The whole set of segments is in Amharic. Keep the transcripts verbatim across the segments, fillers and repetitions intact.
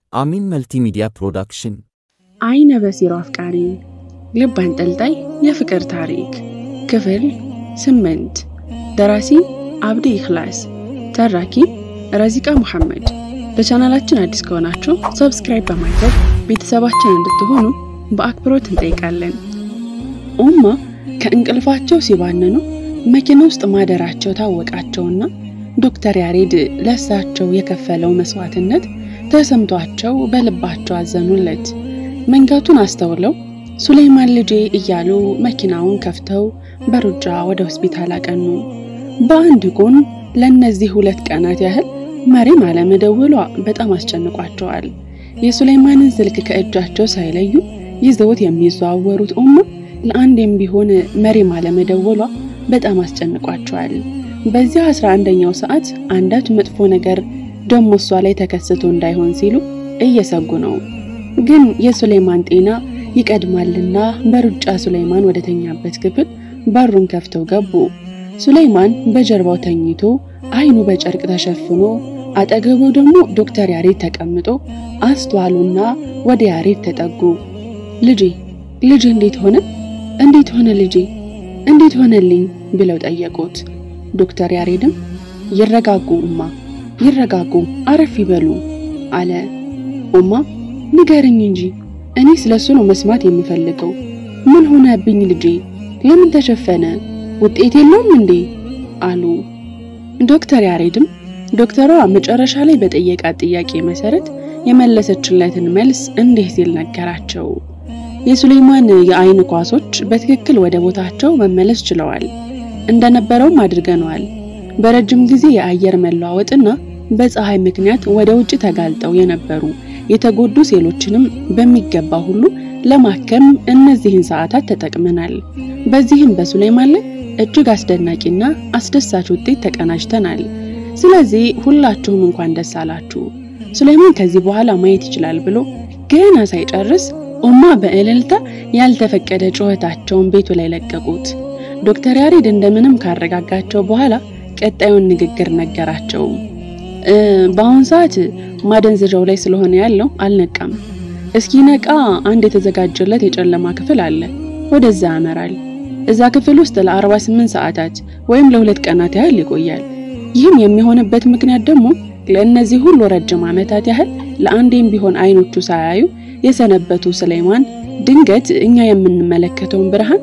አሚን መልቲሚዲያ ፕሮዳክሽን አይነ በሲሮ አፍቃሪ ልብ አንጠልጣይ የፍቅር ታሪክ ክፍል ስምንት ደራሲ አብዲ ኢኽላስ ተራኪ ረዚቃ መሐመድ በቻናላችን አዲስ ከሆናችሁ ሰብስክራይብ በማድረግ ቤተሰባችን እንድትሆኑ በአክብሮት እንጠይቃለን። ኡማ ከእንቅልፋቸው ሲባነኑ መኪና ውስጥ ማደራቸው ታወቃቸውና ዶክተር ያሬድ ለሳቸው የከፈለው መስዋዕትነት ተሰምቷቸው በልባቸው አዘኑለት። መንጋቱን አስተውለው ሱሌማን ልጄ እያሉ መኪናውን ከፍተው በሩጫ ወደ ሆስፒታል አቀኑ። በአንድ ጎን ለነዚህ ሁለት ቀናት ያህል መሪም አለመደወሏ በጣም አስጨንቋቸዋል። የሱሌማንን ስልክ ከእጃቸው ሳይለዩ ይዘውት የሚዘዋወሩት ኡማ ለአንዴም ቢሆን መሪም አለመደወሏ በጣም አስጨንቋቸዋል። በዚያ አስራ አንደኛው ሰዓት አንዳች መጥፎ ነገር ደሞ እሷ ላይ ተከስቶ እንዳይሆን ሲሉ እየሰጉ ነው። ግን የሱሌማን ጤና ይቀድማልና በሩጫ ሱሌማን ወደተኛበት ክፍል በሩን ከፍተው ገቡ። ሱሌማን በጀርባው ተኝቶ አይኑ በጨርቅ ተሸፍኖ አጠገቡ ደግሞ ዶክተር ያሬድ ተቀምጦ አስተዋሉና ወደ ያሬድ ተጠጉ። ልጄ ልጄ እንዴት ሆነ እንዴት ሆነ ልጄ እንዴት ሆነልኝ ብለው ጠየቁት። ዶክተር ያሬድም ይረጋጉ ኡማ ይረጋጉ አረፍ ይበሉ አለ። ኡማ ንገረኝ እንጂ እኔ ስለሱ ነው መስማት የሚፈልገው። ምን ሆነብኝ ልጄ ለምን ተሸፈነ ውጤት የለውም እንዴ አሉ። ዶክተር ያሬድም ዶክተሯ መጨረሻ ላይ በጠየቃት ጥያቄ መሰረት የመለሰችለትን መልስ እንዲህ ሲል ነገራቸው። የሱሌማን የአይን ኳሶች በትክክል ወደ ቦታቸው መመለስ ችለዋል። እንደነበረውም አድርገናል። በረጅም ጊዜ የአየር መለዋወጥና በፀሐይ ምክንያት ወደ ውጭ ተጋልጠው የነበሩ የተጎዱ ሴሎችንም በሚገባ ሁሉ ለማከም እነዚህን ሰዓታት ተጠቅመናል። በዚህም በሱሌማን ላይ እጅግ አስደናቂና አስደሳች ውጤት ተቀናጅተናል። ስለዚህ ሁላችሁም እንኳን ደስ አላችሁ። ሱሌማን ከዚህ በኋላ ማየት ይችላል ብሎ ገና ሳይጨርስ ኡማ በእልልታ ያልተፈቀደ ጩኸታቸውን ቤቱ ላይ ለቀቁት። ዶክተር ያሬድ እንደምንም ካረጋጋቸው በኋላ ቀጣዩን ንግግር ነገራቸው። በአሁን ሰዓት ማደንዘዣው ላይ ስለሆነ ያለው አልነቃም። እስኪ ነቃ አንድ የተዘጋጀለት የጨለማ ክፍል አለ፣ ወደዛ ያመራል። እዛ ክፍል ውስጥ ለ48 ሰዓታት ወይም ለሁለት ቀናት ያህል ይቆያል። ይህም የሚሆንበት ምክንያት ደግሞ ለእነዚህ ሁሉ ረጅም ዓመታት ያህል ለአንዴም ቢሆን አይኖቹ ሳያዩ የሰነበቱ ሱሌማን ድንገት እኛ የምንመለከተውን ብርሃን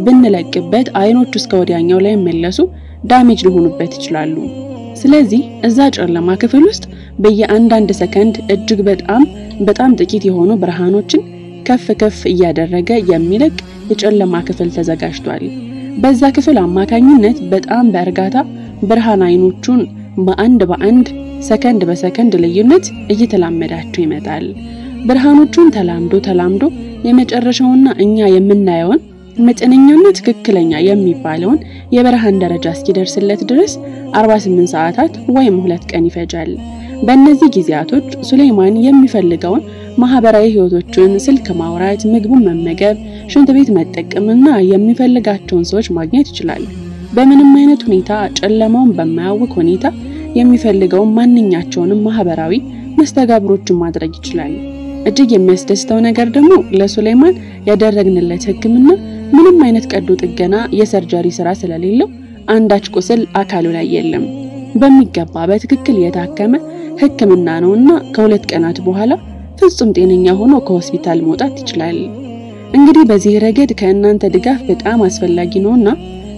ብንለቅበት አይኖቹ እስከ ወዲያኛው ላይ መለሱ ዳሜጅ ሊሆኑበት ይችላሉ። ስለዚህ እዛ ጨለማ ክፍል ውስጥ በየአንዳንድ ሰከንድ እጅግ በጣም በጣም ጥቂት የሆኑ ብርሃኖችን ከፍ ከፍ እያደረገ የሚለቅ የጨለማ ክፍል ተዘጋጅቷል። በዛ ክፍል አማካኝነት በጣም በእርጋታ ብርሃን አይኖቹን በአንድ በአንድ ሰከንድ በሰከንድ ልዩነት እየተላመዳቸው ይመጣል። ብርሃኖቹን ተላምዶ ተላምዶ የመጨረሻውና እኛ የምናየውን መጠነኛና ትክክለኛ የሚባለውን የብርሃን ደረጃ እስኪደርስለት ድረስ አርባ ስምንት ሰዓታት ወይም ሁለት ቀን ይፈጃል። በእነዚህ ጊዜያቶች ሱሌማን የሚፈልገውን ማህበራዊ ህይወቶችን፣ ስልክ ማውራት፣ ምግቡን መመገብ፣ ሽንት ቤት መጠቀምና የሚፈልጋቸውን ሰዎች ማግኘት ይችላል። በምንም አይነት ሁኔታ ጨለማውን በማያውቅ ሁኔታ የሚፈልገውን ማንኛቸውንም ማህበራዊ መስተጋብሮችን ማድረግ ይችላል። እጅግ የሚያስደስተው ነገር ደግሞ ለሱሌማን ያደረግንለት ህክምና ምንም አይነት ቀዶ ጥገና የሰርጀሪ ስራ ስለሌለው አንዳች ቁስል አካሉ ላይ የለም። በሚገባ በትክክል የታከመ ህክምና ነውና ከሁለት ቀናት በኋላ ፍጹም ጤነኛ ሆኖ ከሆስፒታል መውጣት ይችላል። እንግዲህ በዚህ ረገድ ከእናንተ ድጋፍ በጣም አስፈላጊ ነውና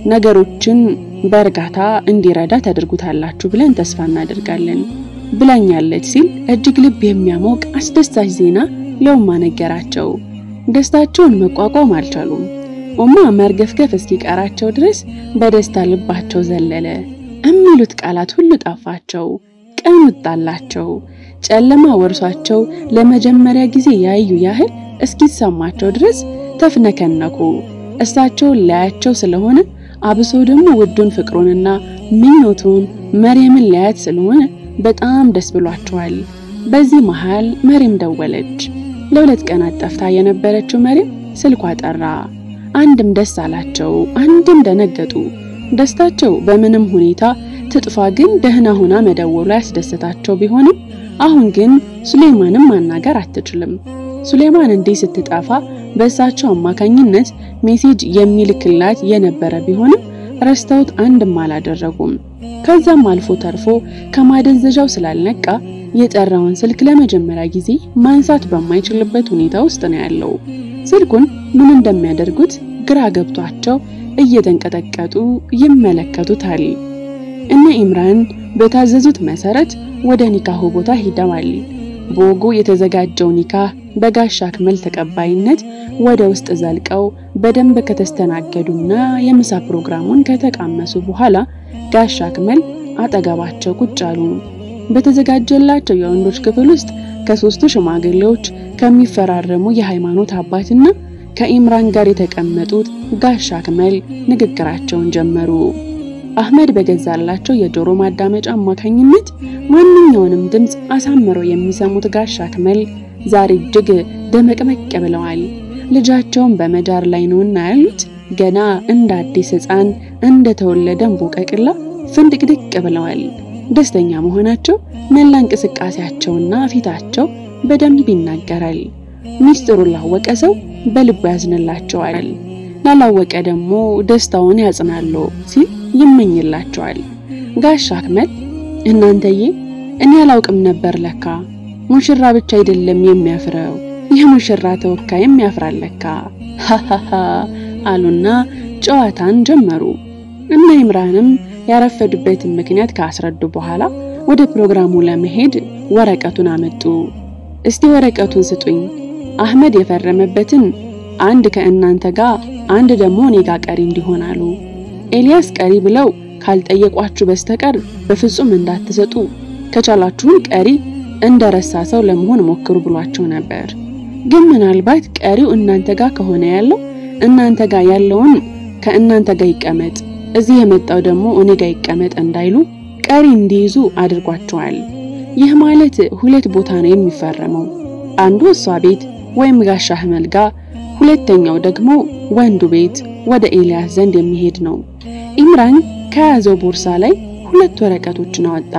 ነገሮችን በእርጋታ እንዲረዳ ተደርጉታላችሁ ብለን ተስፋ እናደርጋለን ብላኛለች ሲል እጅግ ልብ የሚያሞቅ አስደሳች ዜና ለኡማ ነገራቸው። ደስታቸውን መቋቋም አልቻሉም። ኡማ መርገፍገፍ እስኪቀራቸው ድረስ በደስታ ልባቸው ዘለለ። እሚሉት ቃላት ሁሉ ጠፋቸው፣ ቀን ወጣላቸው። ጨለማ ወርሷቸው ለመጀመሪያ ጊዜ ያዩ ያህል እስኪሰማቸው ድረስ ተፍነከነኩ። እሳቸው ላያቸው ስለሆነ አብሶ ደግሞ ውዱን ፍቅሩንና ምኞቱን መርየምን ላያት ስለሆነ በጣም ደስ ብሏቸዋል። በዚህ መሃል መርየም ደወለች። ለሁለት ቀናት ጠፍታ የነበረችው መርየም ስልኳ ጠራ። አንድም ደስ አላቸው፣ አንድም ደነገጡ። ደስታቸው በምንም ሁኔታ ትጥፋ ግን ደህና ሆና መደወሉ ያስደሰታቸው ቢሆንም አሁን ግን ሱሌማንን ማናገር አትችልም። ሱሌማን እንዴ ስትጠፋ በእሳቸው አማካኝነት ሜሴጅ የሚልክላት የነበረ ቢሆንም ረስተውት አንድም አላደረጉም። ከዛም አልፎ ተርፎ ከማደንዘዣው ስላልነቃ የጠራውን ስልክ ለመጀመሪያ ጊዜ ማንሳት በማይችልበት ሁኔታ ውስጥ ነው ያለው። ስልኩን ምን እንደሚያደርጉት ግራ ገብቷቸው እየተንቀጠቀጡ ይመለከቱታል። እነ ኢምራን በታዘዙት መሰረት ወደ ኒካሁ ቦታ ሄደዋል። በወጉ የተዘጋጀው ኒካህ በጋሽ አክመል ተቀባይነት ወደ ውስጥ ዘልቀው በደንብ ከተስተናገዱና የምሳ ፕሮግራሙን ከተቃመሱ በኋላ ጋሽ አክመል አጠገባቸው ቁጭ አሉ። በተዘጋጀላቸው የወንዶች ክፍል ውስጥ ከሶስቱ ሽማግሌዎች ከሚፈራረሙ የሃይማኖት አባትና ከኢምራን ጋር የተቀመጡት ጋሽ አክመል ንግግራቸውን ጀመሩ። አህመድ በገዛላቸው የጆሮ ማዳመጫ አማካኝነት ማንኛውንም ድምጽ አሳምረው የሚሰሙት ጋሽ አክመል ዛሬ እጅግ ደመቅመቅ ብለዋል። ልጃቸውን በመዳር ላይ ነውና ያሉት ገና እንደ አዲስ ሕፃን እንደ ተወለደ እንቦቀቅላ ፍንድቅድቅ ብለዋል። ደስተኛ መሆናቸው መላ እንቅስቃሴያቸውና ፊታቸው በደንብ ይናገራል። ሚስጥሩን ላወቀ ሰው በልቡ ያዝንላቸዋል፣ ላላወቀ ደግሞ ደስታውን ያጽናሉ ሲል ይመኝላቸዋል። ጋሽ አክመል እናንተዬ እኔ አላውቅም ነበር ለካ ሙሽራ ብቻ አይደለም የሚያፍረው የሙሽራ ተወካይም ያፍራለካ ሃሃሃ አሉና ጨዋታን ጀመሩ። እና ኢምራንም ያረፈዱበትን ምክንያት ካስረዱ በኋላ ወደ ፕሮግራሙ ለመሄድ ወረቀቱን አመጡ። እስቲ ወረቀቱን ስጡኝ፣ አህመድ የፈረመበትን አንድ ከእናንተ ጋር አንድ ደግሞ እኔ ጋር ቀሪ እንዲሆናሉ። ኤልያስ ቀሪ ብለው ካልጠየቋችሁ በስተቀር በፍጹም እንዳትሰጡ፣ ከቻላችሁ ቀሪ እንደረሳ ሰው ለመሆን ሞክሩ ብሏቸው ነበር። ግን ምናልባት ቀሪው እናንተ ጋር ከሆነ ያለው እናንተ ጋር ያለውን ከእናንተ ጋር ይቀመጥ፣ እዚህ የመጣው ደግሞ እኔ ጋር ይቀመጥ እንዳይሉ ቀሪ እንዲይዙ አድርጓቸዋል። ይህ ማለት ሁለት ቦታ ነው የሚፈረመው፣ አንዱ እሷ ቤት ወይም ጋሽ አህመድ ጋር፣ ሁለተኛው ደግሞ ወንዱ ቤት ወደ ኤልያስ ዘንድ የሚሄድ ነው። ኢምራን ከያዘው ቦርሳ ላይ ሁለት ወረቀቶችን አወጣ።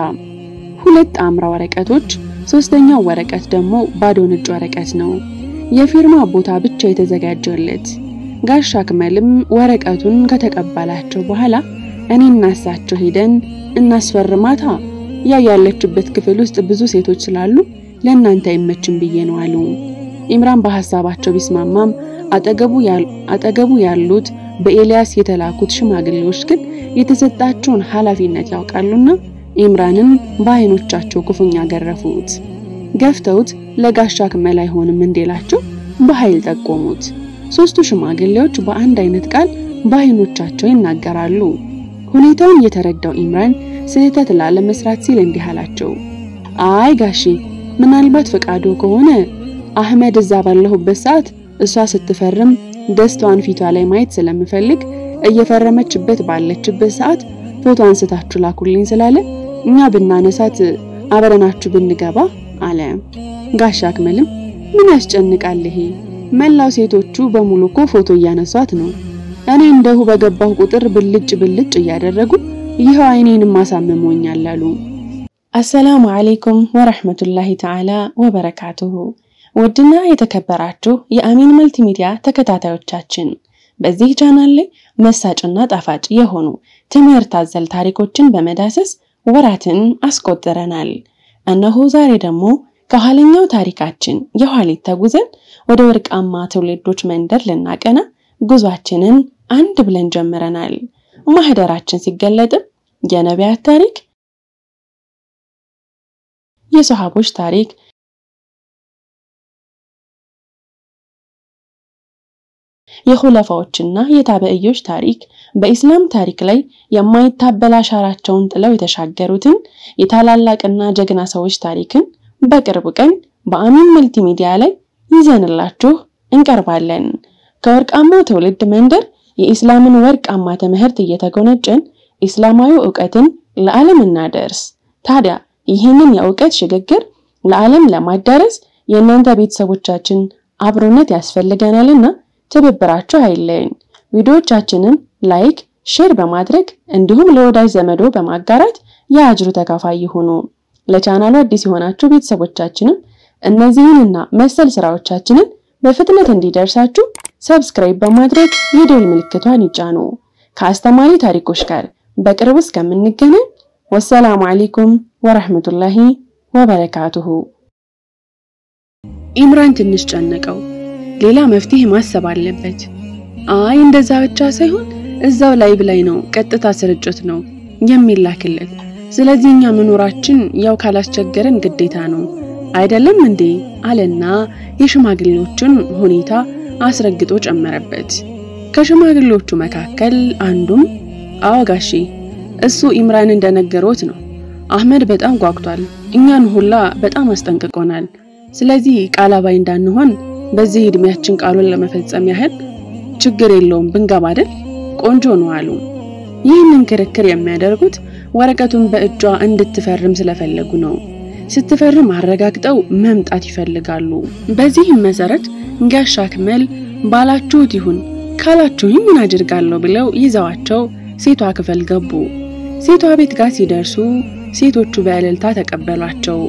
ሁለት አምራ ወረቀቶች፣ ሶስተኛው ወረቀት ደግሞ ባዶ ነጭ ወረቀት ነው፣ የፊርማ ቦታ ብቻ የተዘጋጀለት። ጋሽ አክመልም ወረቀቱን ከተቀበላቸው በኋላ እኔና እሳቸው ሄደን እናስፈርማታ፣ ያ ያለችበት ክፍል ውስጥ ብዙ ሴቶች ስላሉ ለእናንተ አይመችም ብዬ ነው አሉ። ኢምራን በሐሳባቸው ቢስማማም አጠገቡ ያሉ አጠገቡ ያሉት በኤልያስ የተላኩት ሽማግሌዎች ግን የተሰጣቸውን ኃላፊነት ያውቃሉና ኢምራንን በአይኖቻቸው ክፉኛ ገረፉት። ገፍተውት ለጋሽ አክመል አይሆንም እንዴላቸው በኃይል ጠቆሙት። ሶስቱ ሽማግሌዎች በአንድ አይነት ቃል በአይኖቻቸው ይናገራሉ። ሁኔታውን የተረዳው ኢምራን ስህተት ላለመስራት ሲል እንዲህ አላቸው፣ አይ ጋሺ ምናልባት ፈቃዶ ከሆነ አህመድ እዛ ባለሁበት ሰዓት እሷ ስትፈርም ደስታዋን ፊቷ ላይ ማየት ስለምፈልግ እየፈረመችበት ባለችበት ሰዓት ፎቶ አንስታችሁ ላኩልኝ ስላለ እኛ ብናነሳት አብረናችሁ ብንገባ አለ። ጋሽ አክመልም ምን ያስጨንቃል ይሄ መላው ሴቶቹ በሙሉ እኮ ፎቶ እያነሷት ነው፣ እኔ እንደሁ በገባው ቁጥር ብልጭ ብልጭ እያደረጉ ይሄው አይኔንም ማሳመሞኛል አሉ። አሰላሙ አለይኩም ወራህመቱላሂ ተዓላ ወበረካቱሁ። ውድና የተከበራችሁ የአሚን መልቲሚዲያ ተከታታዮቻችን በዚህ ቻናል ላይ መሳጭና ጣፋጭ የሆኑ ትምህርት አዘል ታሪኮችን በመዳሰስ ወራትን አስቆጥረናል። እነሆ ዛሬ ደግሞ ከኋለኛው ታሪካችን የኋሊት ተጉዘን ወደ ወርቃማ ትውልዶች መንደር ልናቀና ጉዟችንን አንድ ብለን ጀምረናል። ማህደራችን ሲገለጥ የነቢያት ታሪክ፣ የሰሃቦች ታሪክ፣ የኹለፋዎችና የታበኢዮች ታሪክ፣ በእስላም ታሪክ ላይ የማይታበል አሻራቸውን ጥለው የተሻገሩትን የታላላቅና ጀግና ሰዎች ታሪክን በቅርብ ቀን በአሚን መልቲሚዲያ ላይ ይዘንላችሁ እንቀርባለን። ከወርቃማው ትውልድ መንደር የኢስላምን ወርቃማ ትምህርት እየተጎነጨን እስላማዊ ዕውቀትን ለዓለም እናደርስ። ታዲያ ይህንን የዕውቀት ሽግግር ለዓለም ለማዳረስ የእናንተ ቤተሰቦቻችን አብሮነት ያስፈልገናልና ትብብራችሁ አይለየን። ቪዲዮዎቻችንን ላይክ፣ ሼር በማድረግ እንዲሁም ለወዳጅ ዘመዶ በማጋራት የአጅሩ ተካፋይ ይሁኑ። ለቻናሉ አዲስ የሆናችሁ ቤተሰቦቻችንም እነዚህንና መሰል ስራዎቻችንን በፍጥነት እንዲደርሳችሁ ሰብስክራይብ በማድረግ የደወል ምልክቷን ይጫኑ። ከአስተማሪ ታሪኮች ጋር በቅርቡ እስከምንገናኝ ወሰላሙ አለይኩም ወራህመቱላሂ ወበረካቱሁ። ኢምራን ትንሽ ጨነቀው። ሌላ መፍትሄ ማሰብ አለበት። አይ እንደዛ ብቻ ሳይሆን እዛው ላይቭ ላይ ነው ቀጥታ ስርጭት ነው የሚላክለት። ስለዚህኛ መኖራችን ያው ካላስቸገረን ግዴታ ነው አይደለም እንዴ አለና የሽማግሌዎችን ሁኔታ አስረግጦ ጨመረበት። ከሽማግሌዎቹ መካከል አንዱም አዋጋሺ እሱ ኢምራን እንደነገሩት ነው። አህመድ በጣም ጓጉቷል። እኛን ሁላ በጣም አስጠንቅቆናል። ስለዚህ ቃላባይ እንዳንሆን በዚህ እድሜያችን ቃሉን ለመፈጸም ያህል ችግር የለውም ብንገባ አይደል ቆንጆ ነው አሉ። ይህንን ክርክር የሚያደርጉት ወረቀቱን በእጇ እንድትፈርም ስለፈለጉ ነው። ስትፈርም አረጋግጠው መምጣት ይፈልጋሉ። በዚህም መሰረት ጋሻ አክመል ባላችሁት ይሁን ካላችሁኝ ምን አድርጋለሁ ብለው ይዘዋቸው ሴቷ ክፍል ገቡ። ሴቷ ቤት ጋር ሲደርሱ ሴቶቹ በእልልታ ተቀበሏቸው።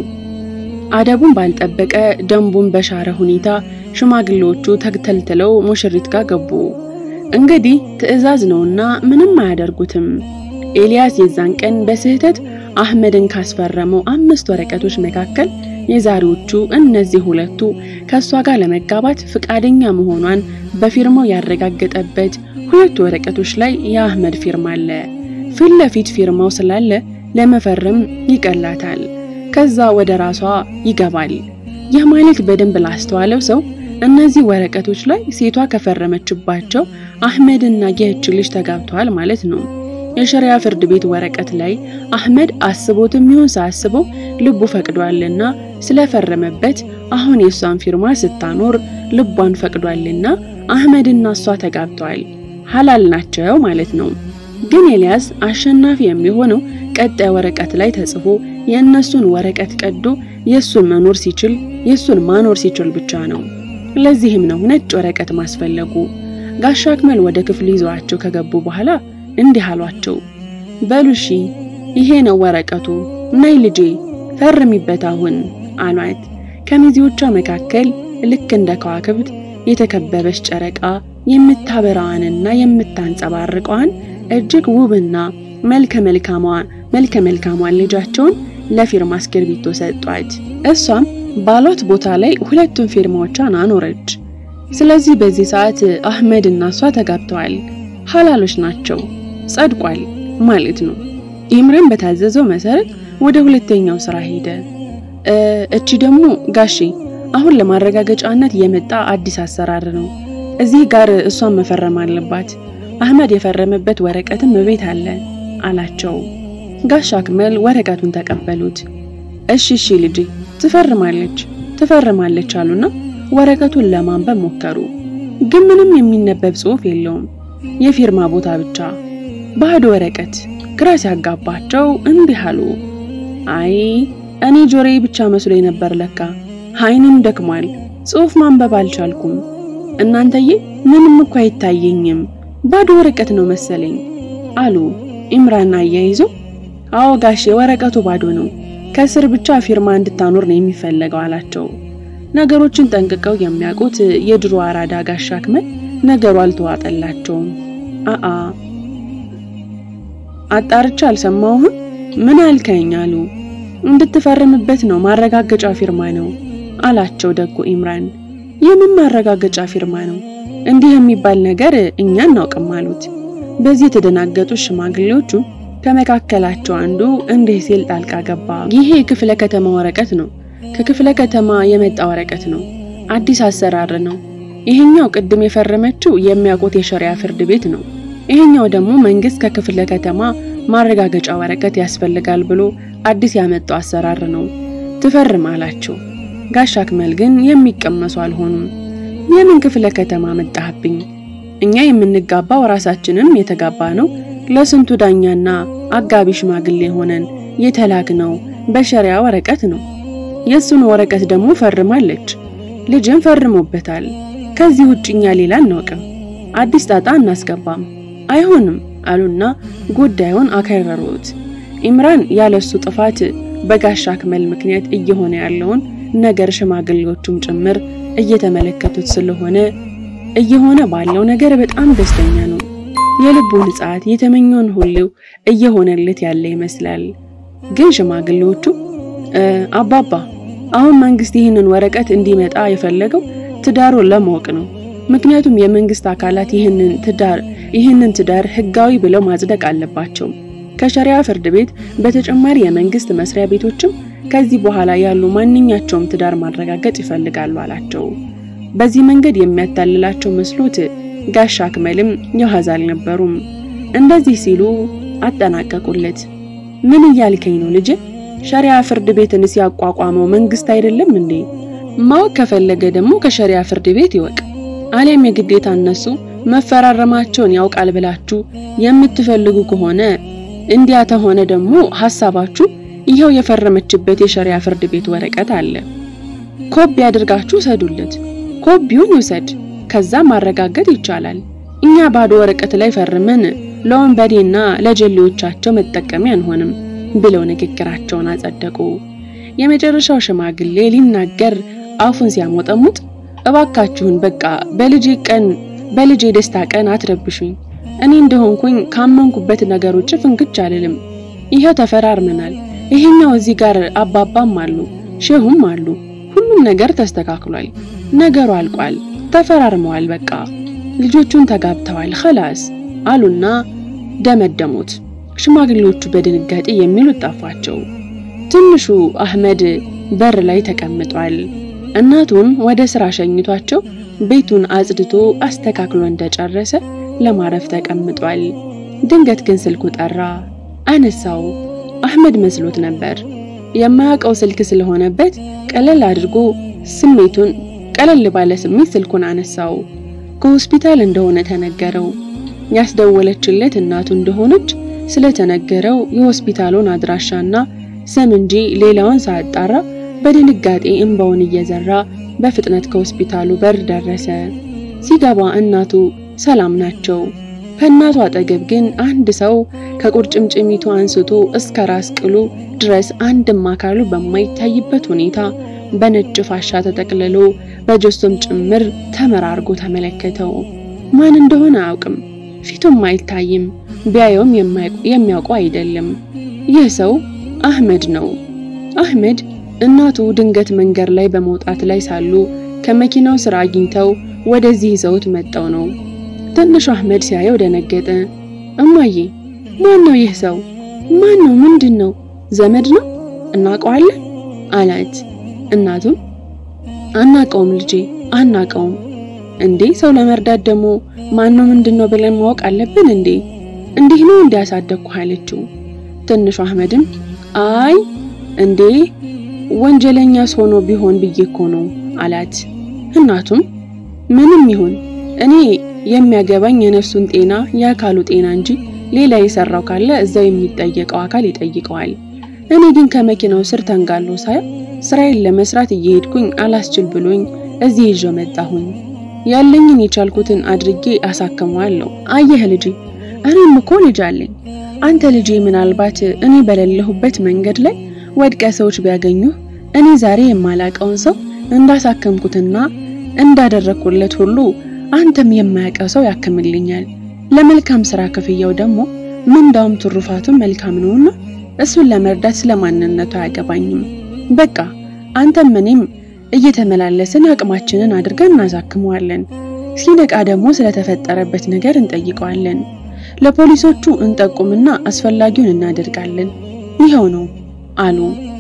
አደቡን ባልጠበቀ ደንቡን በሻረ ሁኔታ ሽማግሌዎቹ ተግተልትለው ሙሽሪት ጋር ገቡ። እንግዲህ ትዕዛዝ ነውና ምንም አያደርጉትም። ኤልያስ የዛን ቀን በስህተት አህመድን ካስፈረመው አምስት ወረቀቶች መካከል የዛሬዎቹ እነዚህ ሁለቱ ከሷ ጋር ለመጋባት ፍቃደኛ መሆኗን በፊርማው ያረጋገጠበት ሁለት ወረቀቶች ላይ የአህመድ ፊርማ አለ። ፊት ለፊት ፊርማው ስላለ ለመፈረም ይቀላታል። ከዛ ወደ ራሷ ይገባል። ይህ ማለት በደንብ ላስተዋለው ሰው እነዚህ ወረቀቶች ላይ ሴቷ ከፈረመችባቸው አህመድና ይህች ልጅ ተጋብተዋል ማለት ነው። የሸሪዓ ፍርድ ቤት ወረቀት ላይ አህመድ አስቦትም ይሁን ሳያስበው ልቡ ፈቅዷልና ስለፈረመበት አሁን የሷን ፊርማ ስታኖር ልቧን ፈቅዷልና አህመድና እሷ ተጋብተዋል፣ ሐላል ናቸው ማለት ነው። ግን ኤልያስ አሸናፊ የሚሆነው ቀጣይ ወረቀት ላይ ተጽፎ የእነሱን ወረቀት ቀዶ የሱን መኖር ሲችል የሱን ማኖር ሲችል ብቻ ነው። ለዚህም ነው ነጭ ወረቀት ማስፈለጉ። ጋሻ አክመል ወደ ክፍሉ ይዘዋቸው ከገቡ በኋላ እንዲህ አሏቸው፣ በሉሺ ይሄ ነው ወረቀቱ፣ ነይ ልጄ ፈርሚበት አሁን አሏት። ከሚዜዎቿ መካከል ልክ እንደ ከዋክብት የተከበበች ጨረቃ የምታበራዋንና የምታንጸባርቀዋን እጅግ ውብና መልከ መልካሟ መልከ መልካሟን ልጃቸውን ለፊርማ እስክርቢቶ ሰጧት። እሷም ባሏት ቦታ ላይ ሁለቱን ፊርማዎቿን አኖረች። ስለዚህ በዚህ ሰዓት አህመድና እሷ ተጋብተዋል፣ ሐላሎች ናቸው፣ ጸድቋል ማለት ነው። ኢምራን በታዘዘው መሰረት ወደ ሁለተኛው ስራ ሄደ። እቺ ደግሞ ጋሺ አሁን ለማረጋገጫነት የመጣ አዲስ አሰራር ነው። እዚህ ጋር እሷን መፈረም አለባት። አህመድ የፈረመበት ወረቀትም በቤት አለ አላቸው። ጋሻ አክመል ወረቀቱን ተቀበሉት። እሺ እሺ ልጅ ትፈርማለች ትፈርማለች አሉና ወረቀቱን ለማንበብ ሞከሩ። ግን ምንም የሚነበብ ጽሑፍ የለውም፣ የፊርማ ቦታ ብቻ ባዶ ወረቀት። ግራ ሲያጋባቸው እንዲህ አሉ፣ አይ እኔ ጆሮዬ ብቻ መስሎኝ ነበር፣ ለካ አይኔም ደክሟል፣ ጽሑፍ ማንበብ አልቻልኩም። እናንተዬ ምንም እኮ አይታየኝም፣ ባዶ ወረቀት ነው መሰለኝ አሉ። ኢምራን አያይዞ አዎ ጋሼ ወረቀቱ ባዶ ነው፣ ከስር ብቻ ፊርማ እንድታኖር ነው የሚፈልገው አላቸው። ነገሮችን ጠንቅቀው የሚያውቁት የድሮ አራዳ ጋሻ አክመል ነገሩ አልተዋጠላቸውም። አአ አጣርቻ አልሰማሁም፣ ምን አልከኝ አሉ። እንድትፈርምበት ነው፣ ማረጋገጫ ፊርማ ነው አላቸው ደጎ ኢምራን። የምን ማረጋገጫ ፊርማ ነው? እንዲህ የሚባል ነገር እኛ እናውቅም አሉት። በዚህ የተደናገጡ ሽማግሌዎቹ ከመካከላቸው አንዱ እንዲህ ሲል ጣልቃ ገባ፣ ይሄ ክፍለ ከተማ ወረቀት ነው፣ ከክፍለ ከተማ የመጣ ወረቀት ነው፣ አዲስ አሰራር ነው። ይሄኛው ቅድም የፈረመችው የሚያውቁት የሸሪዓ ፍርድ ቤት ነው። ይሄኛው ደግሞ መንግስት ከክፍለ ከተማ ማረጋገጫ ወረቀት ያስፈልጋል ብሎ አዲስ ያመጣው አሰራር ነው፣ ትፈርም አላቸው። ጋሻ አክመል ግን የሚቀመሱ አልሆኑም። የምን ክፍለ ከተማ መጣህብኝ? እኛ የምንጋባው ራሳችንን የተጋባ ነው ለስንቱ ዳኛና አጋቢ ሽማግሌ ሆነን የተላክነው በሸሪዓ ወረቀት ነው። የሱን ወረቀት ደግሞ ፈርማለች፣ ልጅን ፈርሞበታል። ከዚህ ውጭኛ ሌላ እናውቅም፣ አዲስ ጣጣ እናስገባም። አይሆንም አሉና ጉዳዩን አከረሩት። ኢምራን ያለሱ ጥፋት በጋሻ አክመል ምክንያት እየሆነ ያለውን ነገር ሽማግሌዎቹም ጭምር እየተመለከቱት ስለሆነ እየሆነ ባለው ነገር በጣም ደስተኛ ነው። የልቡ ንጻት የተመኘውን ሁሉ እየሆነለት ያለ ይመስላል። ግን ሽማግሌዎቹ አባባ አሁን መንግስት ይህንን ወረቀት እንዲመጣ የፈለገው ትዳሩን ለማወቅ ነው። ምክንያቱም የመንግስት አካላት ይህንን ትዳር ይህንን ትዳር ህጋዊ ብለው ማጽደቅ አለባቸው። ከሸሪዓ ፍርድ ቤት በተጨማሪ የመንግስት መስሪያ ቤቶችም ከዚህ በኋላ ያሉ ማንኛቸውም ትዳር ማረጋገጥ ይፈልጋሉ አላቸው። በዚህ መንገድ የሚያታልላቸው መስሎት ጋሻ አክመልም ያሃዛል ነበሩም። እንደዚህ ሲሉ አጠናቀቁለት። ምን እያልከኝ ነው ልጅ? ሸሪዓ ፍርድ ቤትን ሲያቋቋመው መንግስት አይደለም እንዴ? ማወቅ ከፈለገ ደግሞ ከሸሪዓ ፍርድ ቤት ይወቅ። አለም የግዴታ እነሱ መፈራረማቸውን ያውቃል ብላችሁ የምትፈልጉ ከሆነ እንዲያ ተሆነ ደግሞ ሐሳባችሁ ይሄው የፈረመችበት የሸሪዓ ፍርድ ቤት ወረቀት አለ። ኮፒ አድርጋችሁ ሰዱለት። ኮፒውን ይውሰድ፣ ከዛ ማረጋገጥ ይቻላል። እኛ ባዶ ወረቀት ላይ ፈርመን ለወንበዴና ለጀሌዎቻቸው መጠቀሚያ አንሆንም ብለው ንግግራቸውን አጸደቁ። የመጨረሻው ሽማግሌ ሊናገር አፉን ሲያሞጠሙጥ እባካችሁን በቃ በልጄ ቀን በልጄ ደስታ ቀን አትረብሹኝ። እኔ እንደሆንኩኝ ካመንኩበት ነገሮች ፍንክች አልልም። ይሄው ተፈራርመናል። ይሄኛው እዚህ ጋር አባባም አሉ ሼሁም አሉ። ሁሉም ነገር ተስተካክሏል። ነገሩ አልቋል። ተፈራርመዋል። በቃ ልጆቹን ተጋብተዋል خلاص አሉና ደመደሙት። ሽማግሌዎቹ በድንጋጤ የሚሉት ጠፋቸው። ትንሹ አህመድ በር ላይ ተቀምጧል። እናቱን ወደ ስራ ሸኝቷቸው ቤቱን አጽድቶ አስተካክሎ እንደጨረሰ ለማረፍ ተቀምጧል። ድንገት ግን ስልኩ ጠራ። አነሳው። አህመድ መስሎት ነበር። የማያውቀው ስልክ ስለሆነበት ቀለል አድርጎ ስሜቱን ቀለል ባለ ስሜት ስልኩን አነሳው። ከሆስፒታል እንደሆነ ተነገረው። ያስደወለችለት እናቱ እንደሆነች ስለተነገረው የሆስፒታሉን አድራሻና ስም እንጂ ሌላውን ሳያጣራ በድንጋጤ እንባውን እየዘራ በፍጥነት ከሆስፒታሉ በር ደረሰ። ሲገባ እናቱ ሰላም ናቸው። ከእናቱ አጠገብ ግን አንድ ሰው ከቁርጭምጭሚቱ አንስቶ እስከ ራስ ቅሉ ድረስ አንድም አካሉ በማይታይበት ሁኔታ በነጭ ፋሻ ተጠቅልሎ በጆስቶም ጭምር ተመራርጎ ተመለከተው። ማን እንደሆነ አያውቅም። ፊቱም አይታይም። ቢያየውም የሚያውቀው አይደለም። ይህ ሰው አህመድ ነው። አህመድ እናቱ ድንገት መንገድ ላይ በመውጣት ላይ ሳሉ ከመኪናው ስራ አግኝተው ወደዚህ ይዘውት መጣው ነው። ትንሹ አህመድ ሲያየው ደነገጠ። እማዬ ማን ነው ይህ ሰው? ማን ነው? ምንድነው? ዘመድ ነው? እናውቀዋለን አላት። እናቱም አናውቀውም ልጄ አናውቀውም። እንዴ ሰው ለመርዳት ደግሞ ማን ነው ምንድነው ብለን ማወቅ አለብን እንዴ? እንዲህ ነው እንዲያሳደግኩ አለችው። ትንሹ አህመድም አይ እንዴ ወንጀለኛስ ሆኖ ቢሆን ብዬኮ ነው አላት። እናቱም ምንም ይሁን እኔ የሚያገባኝ የነፍሱን ጤና ያካሉ ጤና እንጂ ሌላ የሰራው ካለ እዛው የሚጠየቀው አካል ይጠይቀዋል። እኔ ግን ከመኪናው ስር ተንጋሎ ሳይ ስራዬን ለመስራት እየሄድኩኝ አላስችል ብሎኝ እዚህ ይዤው መጣሁኝ። ያለኝን የቻልኩትን አድርጌ አሳከመዋለሁ። አየህ ልጄ እኔም እኮ ልጅ አለኝ። አንተ ልጄ ምናልባት እኔ በሌለሁበት መንገድ ላይ ወድቀ ሰዎች ቢያገኙ እኔ ዛሬ የማላቀውን ሰው እንዳሳከምኩትና እንዳደረኩለት ሁሉ አንተም የማያቀው ሰው ያከምልኛል። ለመልካም ስራ ከፍያው ደግሞ ምንዳውም ትሩፋቱም መልካም ነውና እሱን ለመርዳት ስለማንነቱ አያገባኝም። በቃ አንተም እኔም እየተመላለስን አቅማችንን አድርገን እናሳክመዋለን። ሲነቃ ደግሞ ስለተፈጠረበት ነገር እንጠይቀዋለን። ለፖሊሶቹ እንጠቁምና አስፈላጊውን እናደርጋለን። ይሄው ነው አሉ።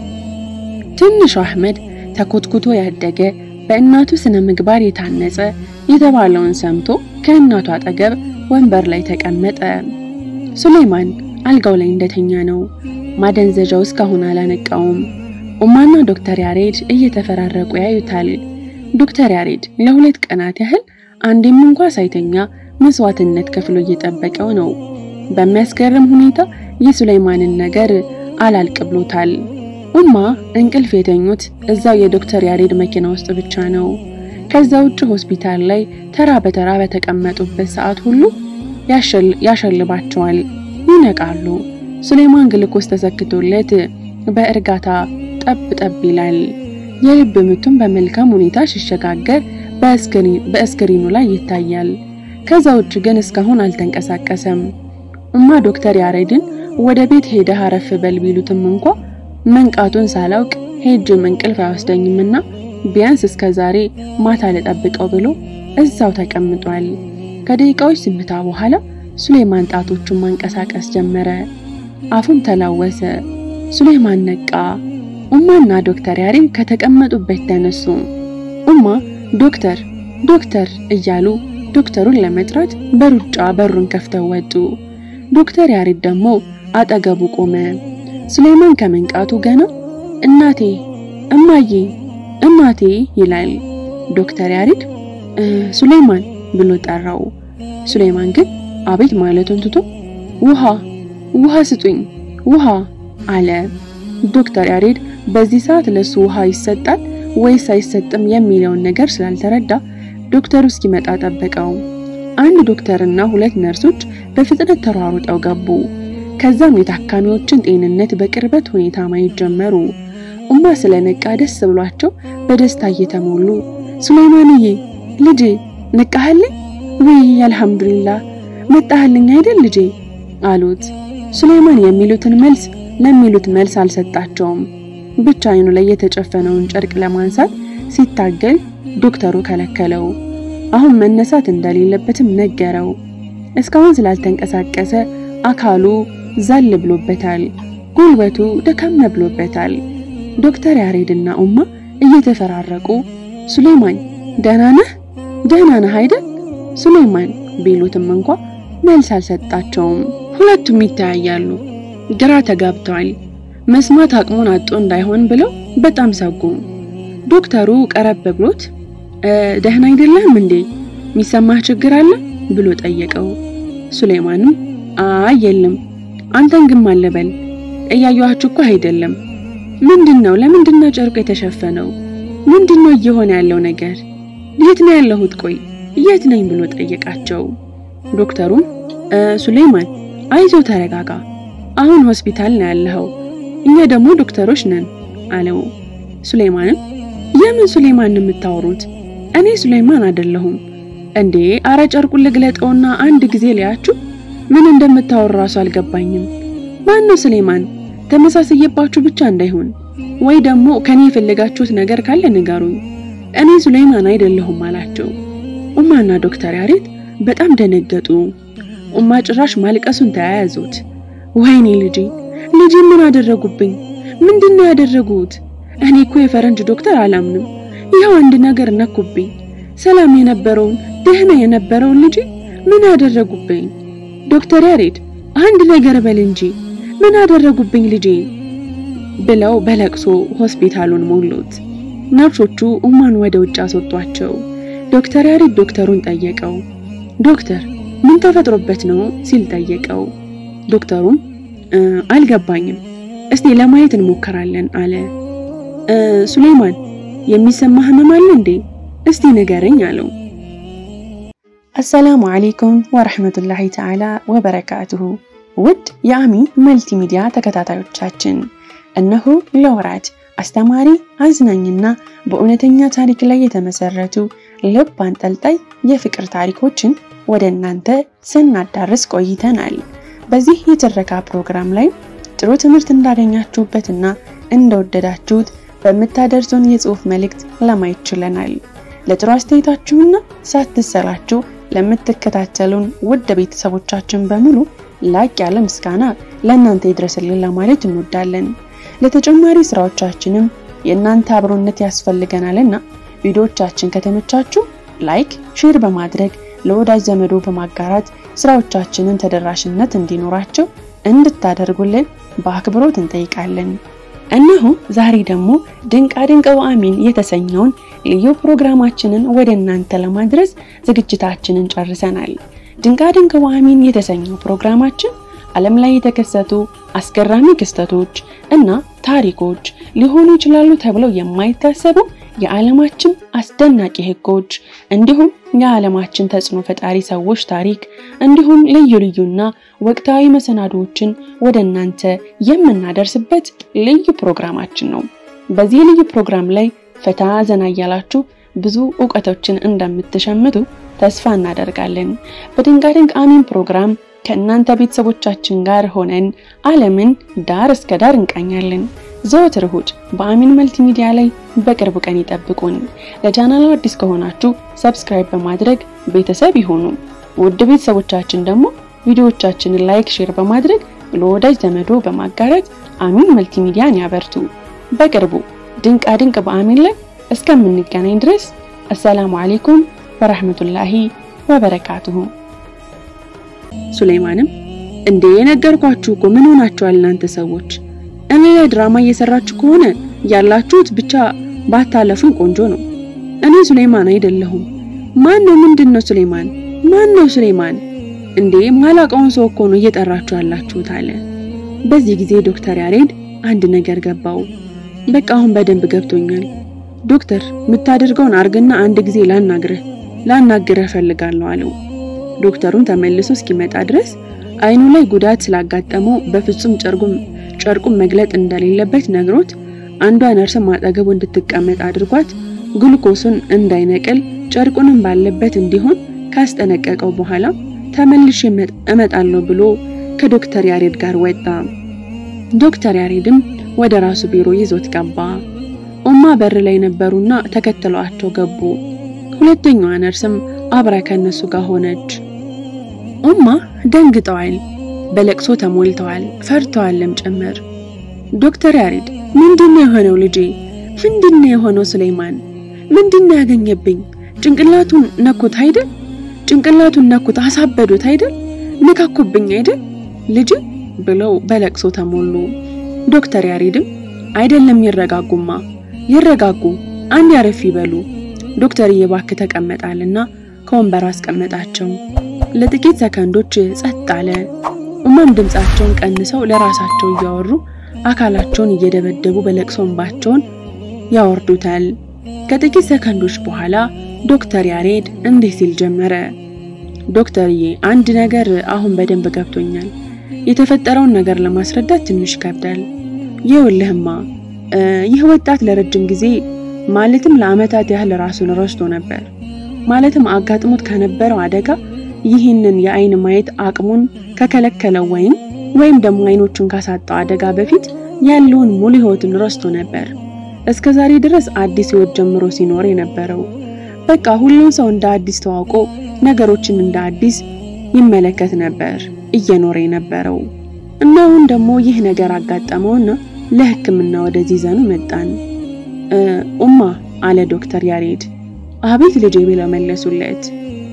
ትንሹ አህመድ ተኮትኩቶ ያደገ በእናቱ ስነ ምግባር የታነጸ የተባለውን ሰምቶ ከእናቱ አጠገብ ወንበር ላይ ተቀመጠ። ሱሌማን አልጋው ላይ እንደተኛ ነው። ማደንዘጃው እስካሁን አላነቃውም። ኡማና ዶክተር ያሬድ እየተፈራረቁ ያዩታል። ዶክተር ያሬድ ለሁለት ቀናት ያህል አንድም እንኳን ሳይተኛ መስዋዕትነት ከፍሎ እየጠበቀው ነው። በሚያስገርም ሁኔታ የሱሌማንን ነገር አላልቅብሎታል። ኡማ እንቅልፍ የተኙት እዛው የዶክተር ያሬድ መኪና ውስጥ ብቻ ነው። ከዛው ውጭ ሆስፒታል ላይ ተራ በተራ በተቀመጡበት ሰዓት ሁሉ ያሸልባቸዋል ይነቃሉ ሱሌማን ግሉኮስ ተሰክቶለት በእርጋታ ጠብ ጠብ ይላል የልብ ምቱን በመልካም ሁኔታ ሲሸጋገር በስክሪን በስክሪኑ ላይ ይታያል ከዛው ውጭ ግን እስካሁን አልተንቀሳቀሰም እማ ዶክተር ያሬድን ወደ ቤት ሄደ አረፍ በል ቢሉትም እንኳን መንቃቱን ሳላውቅ ሄጅ እንቅልፍ አይወስደኝምና ቢያንስ እስከ ዛሬ ማታ ለጠብቀው ብሎ እዛው ተቀምጧል ከደቂቃዎች ዝምታ በኋላ ሱሌማን ጣቶቹን ማንቀሳቀስ ጀመረ አፉን ተላወሰ ሱሌማን ነቃ ኡማና ዶክተር ያሬድ ከተቀመጡበት ተነሱ ኡማ ዶክተር ዶክተር እያሉ ዶክተሩን ለመጥራት በሩጫ በሩን ከፍተው ወጡ ዶክተር ያሬድ ደግሞ አጠገቡ ቆመ ሱሌማን ከመንቃቱ ገና እናቴ እማዬ እናቴ ይላል ዶክተር ያሬድ ሱሌማን ብሎ ጠራው ሱሌማን ግን አቤት ማለቱን ትቶ ውሃ ውሃ ስጡኝ ውሃ አለ ዶክተር ያሬድ በዚህ ሰዓት ለሱ ውሃ ይሰጣል ወይስ አይሰጥም የሚለውን ነገር ስላልተረዳ ዶክተሩ እስኪመጣ ጠበቀው አንድ ዶክተርና ሁለት ነርሶች በፍጥነት ተሯሩጠው ገቡ ከዛም የታካሚዎችን ጤንነት በቅርበት ሁኔታ ማየት ጀመሩ ኡማ ስለነቃ ደስ ብሏቸው በደስታ እየተሞሉ ሱሌማንዬ ልጄ ነቃህልኝ ወይ አልহামዱሊላህ መጣህልኝ አይደል ልጄ አሉት ሱሌማን የሚሉትን መልስ ለሚሉት መልስ አልሰጣቸውም ብቻ አይኑ ላይ የተጨፈነውን ጨርቅ ለማንሳት ሲታገል ዶክተሩ ከለከለው አሁን መነሳት እንደሌለበትም ነገረው እስካሁን ስላልተንቀሳቀሰ አካሉ ዛል ብሎበታል ጉልበቱ ደከም ብሎበታል ዶክተር ያሬድና ኡማ እየተፈራረቁ ሱሌማን ደህና ነህ ደህና ነህ አይደል ሱሌማን ቢሉትም እንኳን መልስ አልሰጣቸውም ሁለቱም ይታያሉ ግራ ተጋብተዋል መስማት አቅሙን አጥቶ እንዳይሆን ብለው በጣም ሰጉ ዶክተሩ ቀረብ ብሎት ደህና አይደለም እንዴ ሚሰማህ ችግር አለ ብሎ ጠየቀው ሱሌማንም አይ የለም አንተን ግን ማለበል እያየኋችሁ እኮ አይደለም ምንድነው ለምንድነው ጨርቁ የተሸፈነው ምንድነው እየሆነ ያለው ነገር የት ነው ያለሁት ቆይ የት ነኝ ብሎ ጠየቃቸው ዶክተሩም ሱሌማን አይዞ ተረጋጋ አሁን ሆስፒታል ነው ያለኸው እኛ ደግሞ ዶክተሮች ነን አለው ሱሌማንም የምን ሱሌማን የምታወሩት እኔ ሱሌማን አይደለሁም እንዴ አረ ጨርቁን ለግለጠውና አንድ ጊዜ ሊያችሁ ምን እንደምታወሩ ራሱ አልገባኝም ማን ነው ሱሌማን ተመሳሳይባችሁ ብቻ እንዳይሆን ወይ ደግሞ ከኔ የፈለጋችሁት ነገር ካለ ንገሩኝ እኔ ሱሌማን አይደለሁም አላቸው ኡማና ዶክተር ያሬድ በጣም ደነገጡ ኡማ ጭራሽ ማልቀሱን ተያያዙት ወይኔ ልጄ ልጄ ምን አደረጉብኝ ምንድነው ያደረጉት እኔ እኮ የፈረንጅ ዶክተር አላምንም ይሄው አንድ ነገር ነኩብኝ ሰላም የነበረው ደህና የነበረው ልጄ ምን አደረጉብኝ ዶክተር ያሬድ አንድ ነገር በል እንጂ ምን አደረጉብኝ ልጄ ብለው በለቅሶ ሆስፒታሉን ሞሉት ነርሶቹ ኡማን ወደ ውጭ አስወጧቸው ዶክተር ያሬድ ዶክተሩን ጠየቀው ዶክተር ምን ተፈጥሮበት ነው ሲል ጠየቀው ዶክተሩም አልገባኝም እስቲ ለማየት እንሞክራለን አለ ሱሌማን የሚሰማህ ህመም አለ እንዴ እስቲ ንገረኝ አለው السلام عليكم ورحمة الله تعالى وبركاته ውድ የአሚን መልቲ ሚዲያ ተከታታዮቻችን እነሆ ለወራት አስተማሪ አዝናኝና በእውነተኛ ታሪክ ላይ የተመሰረቱ ልብ አንጠልጣይ የፍቅር ታሪኮችን ወደ እናንተ ስናዳርስ ቆይተናል በዚህ የትረካ ፕሮግራም ላይ ጥሩ ትምህርት እንዳገኛችሁበትና እንደወደዳችሁት በመታደርሱን የጽሑፍ መልእክት ለማየት ችለናል ለጥሩ አስተያየታችሁና ሳትሰላችሁ ለምትከታተሉን ውድ ቤተሰቦቻችን በሙሉ ላቅ ያለ ምስጋና ለእናንተ ይድረስልን ለማለት እንወዳለን ለተጨማሪ ስራዎቻችንም የእናንተ አብሮነት ያስፈልገናልና ቪዲዮዎቻችን ከተመቻችሁ ላይክ ሼር በማድረግ ለወዳጅ ዘመዶ በማጋራት ስራዎቻችንን ተደራሽነት እንዲኖራቸው እንድታደርጉልን በአክብሮት እንጠይቃለን እነሆ ዛሬ ደግሞ ድንቃ ድንቅ ወአሚን የተሰኘውን ልዩ ፕሮግራማችንን ወደ እናንተ ለማድረስ ዝግጅታችንን ጨርሰናል ድንቃ ድንቅ ወአሚን የተሰኘው ፕሮግራማችን ዓለም ላይ የተከሰቱ አስገራሚ ክስተቶች እና ታሪኮች ሊሆኑ ይችላሉ ተብለው የማይታሰቡ የዓለማችን አስደናቂ ህጎች እንዲሁም የዓለማችን ተጽዕኖ ፈጣሪ ሰዎች ታሪክ እንዲሁም ልዩ ልዩና ወቅታዊ መሰናዶዎችን ወደ እናንተ የምናደርስበት ልዩ ፕሮግራማችን ነው። በዚህ ልዩ ፕሮግራም ላይ ፈታ ዘና ያላችሁ ብዙ ዕውቀቶችን እንደምትሸምቱ ተስፋ እናደርጋለን። በድንጋድንቅ አሚን ፕሮግራም ከእናንተ ቤተሰቦቻችን ጋር ሆነን ዓለምን ዳር እስከ ዳር እንቃኛለን። ዘወትር እሁድ በአሚን መልቲሚዲያ ላይ በቅርብ ቀን ይጠብቁን። ለቻናሉ አዲስ ከሆናችሁ ሰብስክራይብ በማድረግ ቤተሰብ ይሁኑ። ውድ ቤተሰቦቻችን ደግሞ ቪዲዮዎቻችንን ላይክ፣ ሼር በማድረግ ለወዳጅ ዘመዶ በማጋራት አሚን መልቲሚዲያን ያበርቱ። በቅርቡ ድንቃድንቅ በአሚን ላይ እስከምንገናኝ ድረስ አሰላሙ አለይኩም ወራህመቱላሂ ወበረካቱሁ። ሱሌማንም እንዴ ነገርኳችሁ እኮ ምን ሆናችኋል እናንተ ሰዎች? እኔ ድራማ እየሰራችሁ ከሆነ ያላችሁት ብቻ ባታለፉኝ ቆንጆ ነው። እኔ ሱሌማን አይደለሁም። ማን ነው? ምንድነው ሱሌማን? ማን ነው ሱሌማን? እንዴ ማላቀውን ሰው እኮ ነው እየጠራችሁ ያላችሁት አለ። በዚህ ጊዜ ዶክተር ያሬድ አንድ ነገር ገባው። በቃ አሁን በደንብ ገብቶኛል። ዶክተር ምታደርገውን አርግና አንድ ጊዜ ላናግርህ ላናግርህ ፈልጋለሁ አለው። ዶክተሩን ተመልሶ እስኪመጣ ድረስ አይኑ ላይ ጉዳት ስላጋጠመው በፍጹም ጨርቁም ጨርቁን መግለጥ እንደሌለበት ነግሮት አንዷ ነርስ ማጠገቡ እንድትቀመጥ አድርጓት ግሉኮሱን እንዳይነቅል ጨርቁንም ባለበት እንዲሆን ካስጠነቀቀው በኋላ ተመልሼ እመጣለሁ ብሎ ከዶክተር ያሬድ ጋር ወጣ። ዶክተር ያሬድም ወደ ራሱ ቢሮ ይዞት ገባ። ኡማ በር ላይ ነበሩና ተከተሏቸው ገቡ። ሁለተኛዋ ነርስም አብራ ከነሱ ጋር ሆነች። ኡማ ደንግጠዋል፣ በለቅሶ ተሞልተዋል፣ ፈርተዋልም ጭምር። ዶክተር ያሬድ ምንድነው የሆነው ልጄ? ምንድነው የሆነው ሱሌማን? ምንድነው ያገኘብኝ? ጭንቅላቱን ነኩት አይደል? ጭንቅላቱን ነኩት አሳበዱት አይደል? ነካኩብኝ አይደል ልጄ ብለው በለቅሶ ተሞሉ። ዶክተር ያሬድም አይደለም ይረጋጉማ፣ ይረጋጉ፣ አንድ ያረፍ ይበሉ። ዶክተር እየባክ ተቀመጣልና ከወንበር አስቀመጣቸው። ለጥቂት ሰከንዶች ጸጥ አለ። ኡማም ድምጻቸውን ቀንሰው ለራሳቸው እያወሩ አካላቸውን እየደበደቡ በለቅሶንባቸውን ያወርዱታል። ከጥቂት ሰከንዶች በኋላ ዶክተር ያሬድ እንዲህ ሲል ጀመረ። ዶክተርዬ አንድ ነገር አሁን በደንብ ገብቶኛል። የተፈጠረውን ነገር ለማስረዳት ትንሽ ከብዳል። ይኸውልህማ ይህ ወጣት ለረጅም ጊዜ ማለትም ለአመታት ያህል ራሱን ረስቶ ነበር። ማለትም አጋጥሞት ከነበረው አደጋ ይህንን የአይን ማየት አቅሙን ከከለከለው ወይም ወይም ደግሞ አይኖቹን ካሳጣው አደጋ በፊት ያለውን ሙሉ ህይወቱን ረስቶ ነበር። እስከዛሬ ድረስ አዲስ ህይወት ጀምሮ ሲኖር የነበረው በቃ ሁሉን ሰው እንደ አዲስ ተዋውቆ ነገሮችን እንደ አዲስ ይመለከት ነበር እየኖረ የነበረው። እና አሁን ደግሞ ይህ ነገር አጋጠመውና ለህክምና ወደዚህ ዘኑ መጣን። ኡማ አለ ዶክተር ያሬድ። አቤት ልጄ ብለው መለሱለት።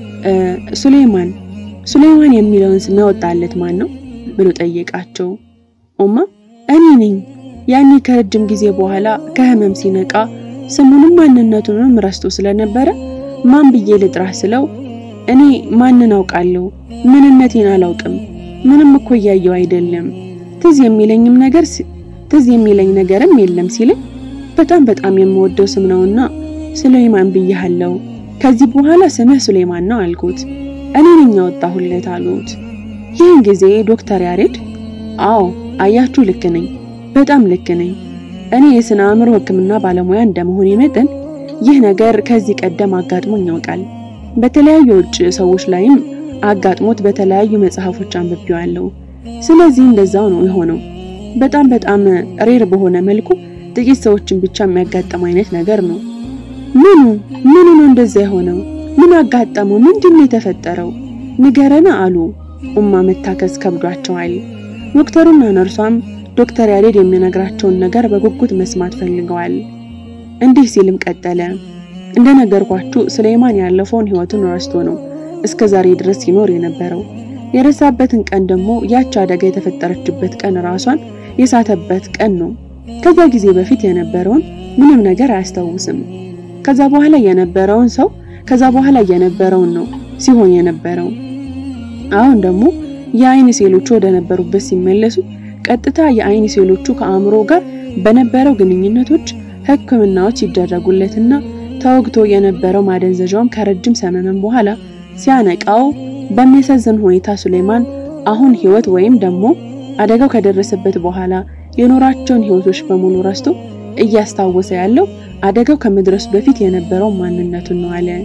ሱሌማን ሱሌማን የሚለውን ስም ያወጣለት ማን ነው ብሎ ጠየቃቸው። ኡማ እኔ ነኝ። ያኔ ከረጅም ጊዜ በኋላ ከህመም ሲነቃ ስሙንም ማንነቱንም ረስቶ ስለነበረ ማን ብዬ ልጥራህ ስለው እኔ ማንን አውቃለሁ? ምንነቴን አላውቅም። ምንም እኮ ያየው አይደለም። ትዝ የሚለኝም ነገር ትዝ የሚለኝ ነገርም የለም ሲለኝ በጣም በጣም የምወደው ስም ነውና ሱሌማን ብዬሃለሁ። ከዚህ በኋላ ስምህ ሱሌማን ነው አልኩት። እኔ ነኝ ያወጣሁለት አሉት። ይህን ጊዜ ዶክተር ያሬድ አዎ አያችሁ ልክ ነኝ፣ በጣም ልክ ነኝ። እኔ የስነ አእምሮ ህክምና ባለሙያ እንደመሆኔ መጠን ይህ ነገር ከዚህ ቀደም አጋጥሞኝ ያውቃል። በተለያዩ ውጭ ሰዎች ላይም አጋጥሞት በተለያዩ መጽሐፎች አንብቤዋለሁ። ስለዚህ እንደዛው ነው የሆነው። በጣም በጣም ሬር በሆነ መልኩ ጥቂት ሰዎችን ብቻ የሚያጋጥም አይነት ነገር ነው። ምኑ ምኑ ነው እንደዛ የሆነው? ምን አጋጠመው? ምንድነው የተፈጠረው? ንገረና አሉ። ኡማ መታከስ ከብዷቸዋል። ዶክተሩና ነርሷም ዶክተር ያሬድ የሚነግራቸውን ነገር በጉጉት መስማት ፈልገዋል። እንዲህ ሲልም ቀጠለ። እንደነገርኳችሁ ሱሌማን ያለፈውን ህይወቱን ረስቶ ነው እስከዛሬ ድረስ ሲኖር የነበረው። የረሳበትን ቀን ደግሞ ያቺ አደጋ የተፈጠረችበት ቀን ራሷን የሳተበት ቀን ነው። ከዛ ጊዜ በፊት የነበረውን ምንም ነገር አያስታውስም። ከዛ በኋላ የነበረውን ሰው ከዛ በኋላ የነበረውን ነው ሲሆን የነበረው። አሁን ደግሞ የአይን ሴሎቹ ወደ ነበሩበት ሲመለሱ ቀጥታ የአይን ሴሎቹ ከአእምሮ ጋር በነበረው ግንኙነቶች ሕክምናዎች ይደረጉለትና ተወግቶ የነበረው ማደንዘዣውም ከረጅም ሰመመን በኋላ ሲያነቃው በሚያሳዝን ሁኔታ ሱሌማን አሁን ህይወት ወይም ደግሞ አደጋው ከደረሰበት በኋላ የኖራቸውን ህይወቶች በሙሉ ረስቶ እያስታወሰ ያለው አደጋው ከመድረሱ በፊት የነበረው ማንነቱን ነው አለ።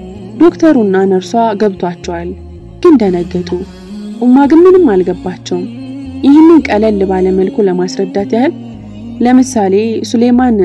ዶክተሩና ነርሷ ገብቷቸዋል፣ ግን ደነገጡ። ኡማ ግን ምንም አልገባቸውም። ይህንን ቀለል ባለ መልኩ ለማስረዳት ያህል ለምሳሌ ሱሌማን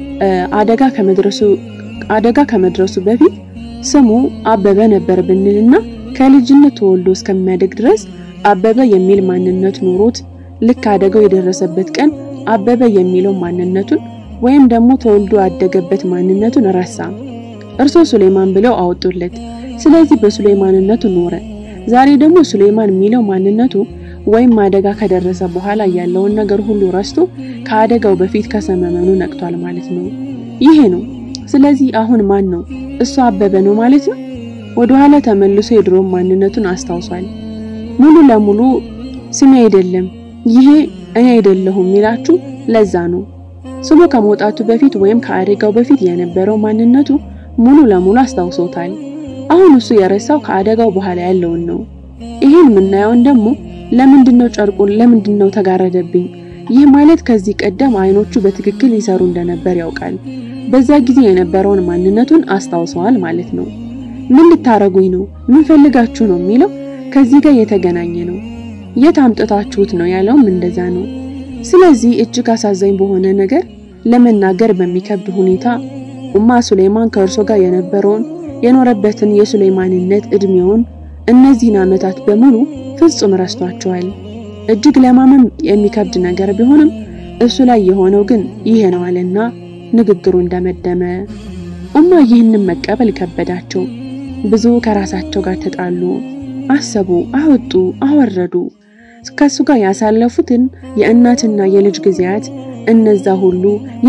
አደጋ ከመድረሱ አደጋ ከመድረሱ በፊት ስሙ አበበ ነበር ብንልና ከልጅነት ተወልዶ እስከሚያድግ ድረስ አበበ የሚል ማንነት ኖሮት ልክ አደጋው የደረሰበት ቀን አበበ የሚለው ማንነቱን ወይም ደግሞ ተወልዶ ያደገበት ማንነቱን ረሳ። እርሶ ሱሌማን ብለው አወጡለት። ስለዚህ በሱሌማንነቱ ኖረ። ዛሬ ደግሞ ሱሌማን የሚለው ማንነቱ ወይም አደጋ ከደረሰ በኋላ ያለውን ነገር ሁሉ ረስቶ ከአደጋው በፊት ከሰመመኑ ነቅቷል ማለት ነው። ይሄ ነው። ስለዚህ አሁን ማን ነው? እሱ አበበ ነው ማለት ነው። ወደ ኋላ ተመልሶ የድሮ ማንነቱን አስታውሷል። ሙሉ ለሙሉ ስሜ አይደለም ይሄ እኔ አይደለሁም ሚላችሁ ለዛ ነው። ስሙ ከመውጣቱ በፊት ወይም ከአደጋው በፊት የነበረው ማንነቱ ሙሉ ለሙሉ አስታውሶታል። አሁን እሱ የረሳው ከአደጋው በኋላ ያለውን ነው። ይሄን ምናየውን ደግሞ ለምንድነው ጨርቁን ለምንድነው ተጋረደብኝ? ይህ ማለት ከዚህ ቀደም አይኖቹ በትክክል ይሰሩ እንደነበር ያውቃል። በዛ ጊዜ የነበረውን ማንነቱን አስታውሰዋል ማለት ነው። ምን ልታረጉኝ ነው? ምን ፈልጋችሁ ነው የሚለው ከዚህ ጋር የተገናኘ ነው። የት አምጥታችሁት ነው ያለውም እንደዛ ነው። ስለዚህ እጅግ አሳዛኝ በሆነ ነገር ለመናገር በሚከብድ ሁኔታ ኡማ ሱሌማን ከእርሱ ጋር የነበረውን የኖረበትን የሱሌማንነት እድሜውን እነዚህን አመታት በሙሉ ፍጹም ረስቷቸዋል። እጅግ ለማመን የሚከብድ ነገር ቢሆንም እሱ ላይ የሆነው ግን ይሄ ነው አለና ንግግሩ እንደመደመ። ኡማ ይህንን መቀበል ከበዳቸው። ብዙ ከራሳቸው ጋር ተጣሉ፣ አሰቡ፣ አወጡ፣ አወረዱ። ከሱ ጋር ያሳለፉትን የእናትና የልጅ ጊዜያት እነዛ ሁሉ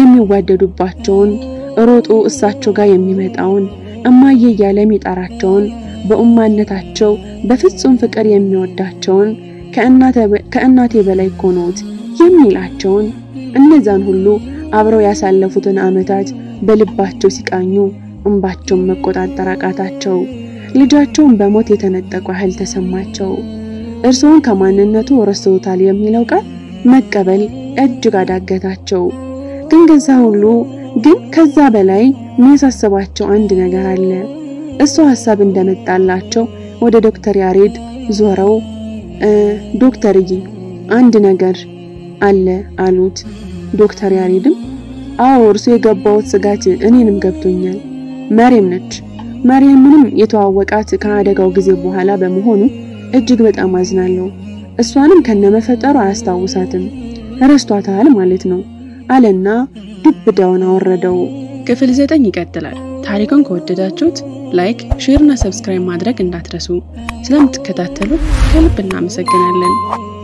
የሚዋደዱባቸውን ሮጦ እሳቸው ጋር የሚመጣውን እማዬ ያለ የሚጠራቸውን በኡማነታቸው በፍጹም ፍቅር የሚወዳቸውን ከእናቴ በላይ ኮኖት የሚላቸውን እነዛን ሁሉ አብረው ያሳለፉትን አመታት በልባቸው ሲቃኙ እንባቸው መቆጣጠር አቃታቸው። ልጃቸውን በሞት የተነጠቁ ኃይል ተሰማቸው። እርሱን ከማንነቱ ረስተውታል የሚለው ቃል መቀበል እጅግ አዳገታቸው። ግን ከዛ ሁሉ ግን ከዛ በላይ የሚያሳስባቸው አንድ ነገር አለ። እሱ ሐሳብ እንደመጣላቸው ወደ ዶክተር ያሬድ ዞረው ዶክተርዬ አንድ ነገር አለ አሉት። ዶክተር ያሬድም አዎ እርሱ የገባውት ስጋት እኔንም ገብቶኛል። መሪም ነች። መሪምንም የተዋወቃት ከአደጋው ጊዜ በኋላ በመሆኑ እጅግ በጣም አዝናለሁ። እሷንም ከነመፈጠሩ አያስታውሳትም፣ ረስቷታል ማለት ነው አለና ዱብዳውን አወረደው። ክፍል ዘጠኝ ይቀጥላል። ታሪኩን ከወደዳችሁት ላይክ፣ ሼር እና ሰብስክራይብ ማድረግ እንዳትረሱ። ስለምትከታተሉ ከልብ እናመሰግናለን።